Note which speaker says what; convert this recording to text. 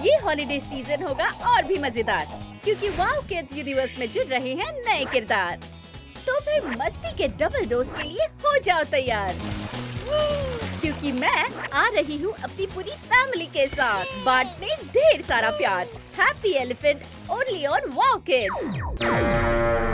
Speaker 1: ये holiday season होगा और भी मजेदार, क्योंकि वाओ किड्स यूनिवर्स में जुड़ रहे हैं नए किरदार। तो फिर मस्ती के डबल डोज के लिए हो जाओ तैयार, क्योंकि मैं आ रही हूँ अपनी पूरी फैमिली के साथ बांटने ढेर सारा प्यार। Happy elephant only on wow kids.